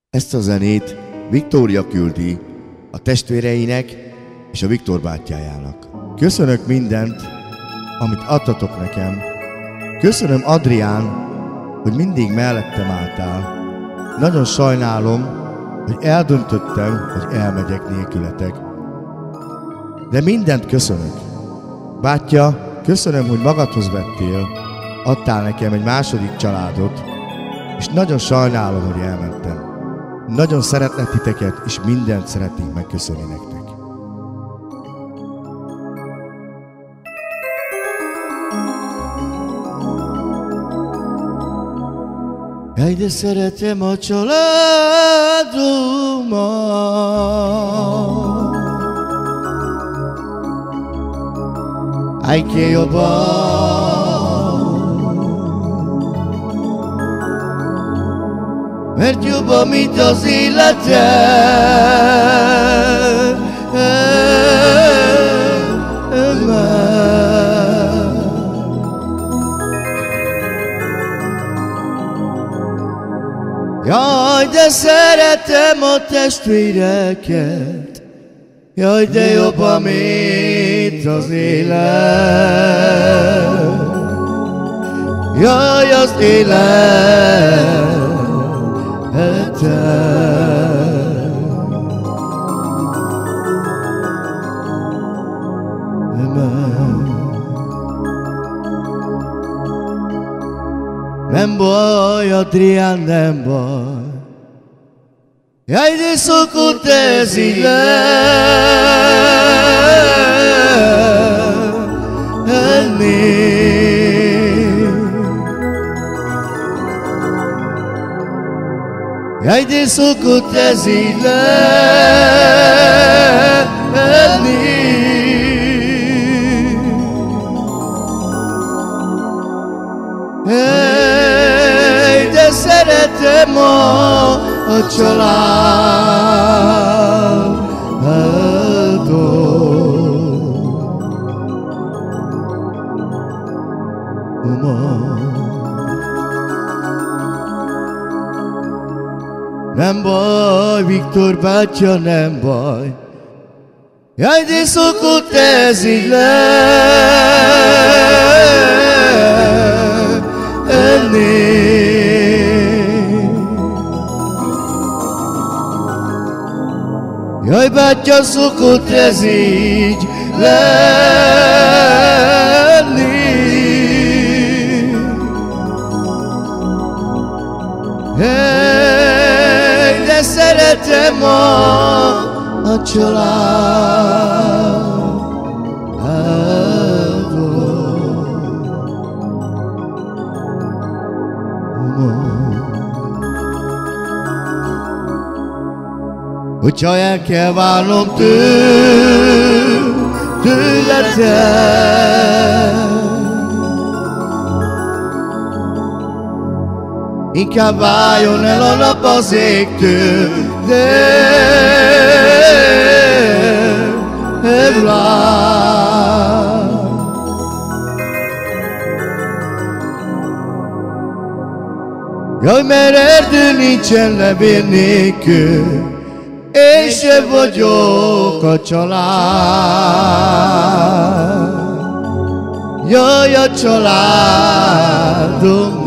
Ezt a zenét Viktória küldi a testvéreinek és a Viktor bátyjájának. Köszönök mindent, amit adtatok nekem. Köszönöm, Adrián, hogy mindig mellettem álltál. Nagyon sajnálom, hogy eldöntöttem, hogy elmegyek nélkületek. De mindent köszönök. Bátya, köszönöm, hogy magadhoz vettél, adtál nekem egy második családot, és nagyon sajnálom, hogy elmentem. Nagyon szeretlek titeket, és mindent szeretnék megköszönni nektek. Jaj, de szeretem a családomat. Ajké jobban, mert jobban, mint az életem. Jaj, de szeretem a testvéreket, jaj, de jobban, mint az élet. Jaj, az életem. Nem baj, Adrián, nem baj. Jaj, de szokott ez így lenni. Jaj, de szokott ez így lenni. De szeretem a családot. Nem baj, Viktor bátya, nem baj. Jaj, de szokott ez így lenni. Jaj, bátya, szokott ez így lenni. Hey, de szeretem a családot. Hogyha el kell válnom tőletek, inkább váljon el a nap az égtől, de jaj, mert erdő nincsen levél nélkül, én sem vagyok a család. Jaj, a családom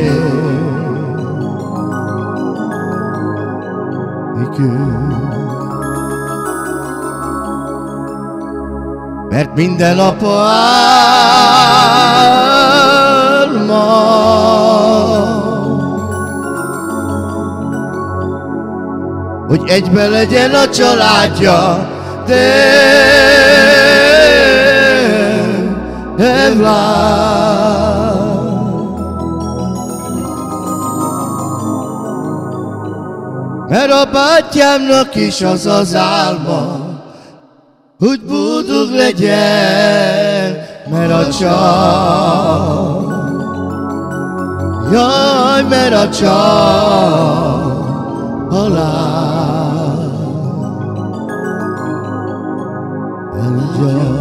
nélkül. Mert minden apa álma, hogy egybe legyen a családja, de nem lát. Mert a bátyámnak is az az álma, hogy boldog legyen, mert a jaj, mert a halál.